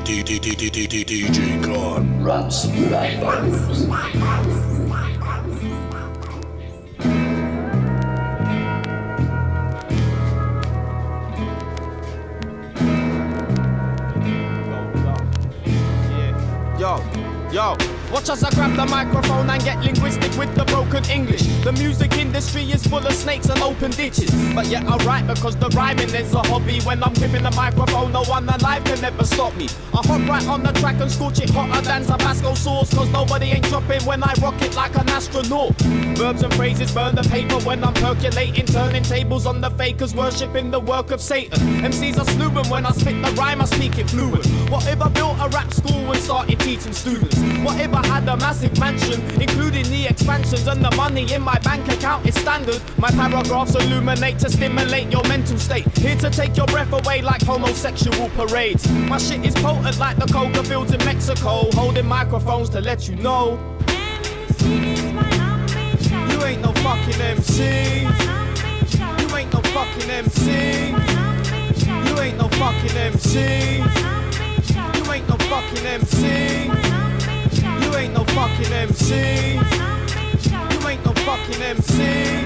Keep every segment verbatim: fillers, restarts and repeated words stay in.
D J Khan. Ramson, badbonez. Yo, yo, watch as I grab the microphone and get linguistic with the broken English. The music industry is full of snakes and open ditches, but yet I write because the rhyming is a hobby. When I'm gripping the microphone, no one alive can ever stop me. I hop right on the track and scorch it hotter than Tabasco sauce, cause nobody ain't dropping when I rock it like an astronaut. Verbs and phrases burn the paper when I'm percolating, turning tables on the fakers, worshipping the work of Satan. M Cs are slewing when I spit the rhyme, I speak it fluent. What if I built a rap school and started teaching students? What if I had a massive mansion, including the expansions, and the money in my bank account is standard? My paragraphs illuminate to stimulate your mental state, here to take your breath away like homosexual parades. My shit is potent like the coca fields in Mexico, holding microphones to let you know you ain't no fucking M C. You ain't no fucking M C. You ain't no fucking M C. You ain't no fucking M C. You ain't no fucking M C. You ain't no fucking M C.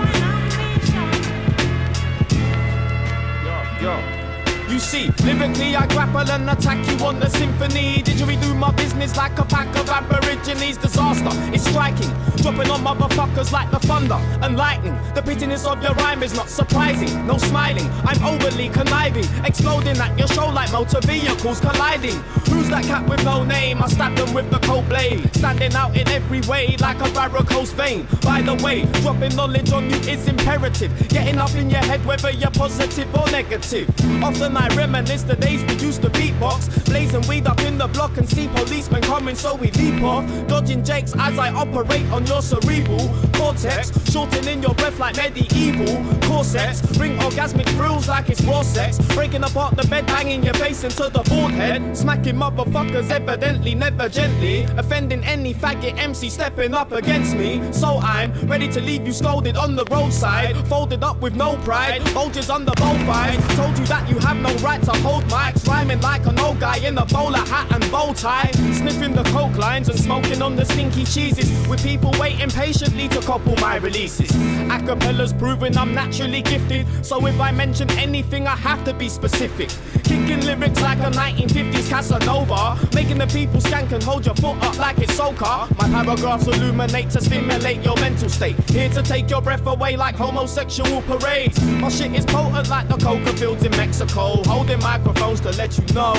Yo, yo. You see, lyrically I grapple and attack you on the symphony. Didgeridoo my business like a pack of aborigines. Disaster is striking, dropping on motherfuckers like the thunder and lightning. The pittiness of your rhyme is not surprising, no smiling, I'm overly conniving, exploding at your show like motor vehicles colliding. Who's that cat with no name? I stab them with the cold blade, standing out in every way like a varicose vein. By the way, dropping knowledge on you is imperative, getting up in your head whether you're positive or negative. Often I reminisce the days we used to beatbox, blazing weed up in the block and see policemen coming, so we leap off, dodging jakes as I operate on your cerebral cortex, shortening your breath like medieval corsets, bring orgasmic thrills like it's raw sex, breaking apart the bed, banging your face into the bald head, smacking motherfuckers evidently never gently, offending any faggot M C stepping up against me. So I'm ready to leave you scolded on the roadside, folded up with no pride, bulges under both eyes. Told you that you have no right to hold mics, rhyming like an old guy in a bowler hat and bow tie, sniffing the coke lines and smoking on the stinky cheeses, with people waiting patiently to couple my releases. Acapella's proving I'm naturally gifted, so if I mention anything I have to be specific. Kicking lyrics like a nineteen fifties Casanova, making the people skank and hold your foot up like it's soca. My paragraphs illuminate to stimulate your mental state, here to take your breath away like homosexual parades. My shit is potent like the coca fields in Mexico, holding microphones to let you know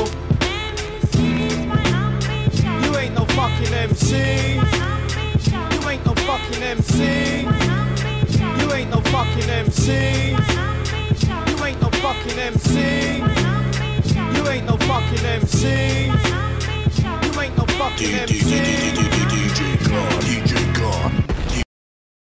you ain't no fucking M C. You ain't no fucking M C. You ain't no fucking M C. You ain't no fucking M C. You ain't no fucking M C. You ain't no fucking M C.